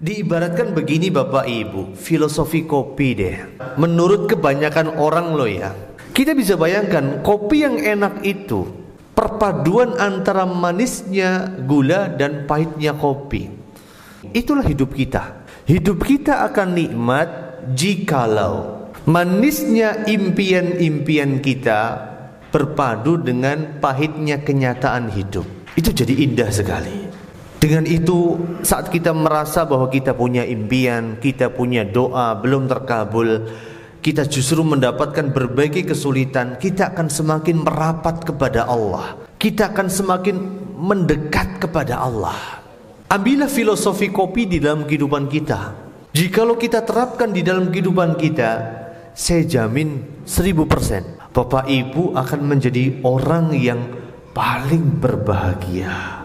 Diibaratkan begini Bapak Ibu, filosofi kopi deh. Menurut kebanyakan orang loh ya, kita bisa bayangkan kopi yang enak itu perpaduan antara manisnya gula dan pahitnya kopi. Itulah hidup kita. Hidup kita akan nikmat jikalau manisnya impian-impian kita berpadu dengan pahitnya kenyataan hidup. Itu jadi indah sekali. Dengan itu, saat kita merasa bahwa kita punya impian, kita punya doa belum terkabul, kita justru mendapatkan berbagai kesulitan, kita akan semakin merapat kepada Allah. Kita akan semakin mendekat kepada Allah. Ambillah filosofi kopi di dalam kehidupan kita. Jikalau kita terapkan di dalam kehidupan kita, saya jamin 1000% Bapak Ibu akan menjadi orang yang paling berbahagia.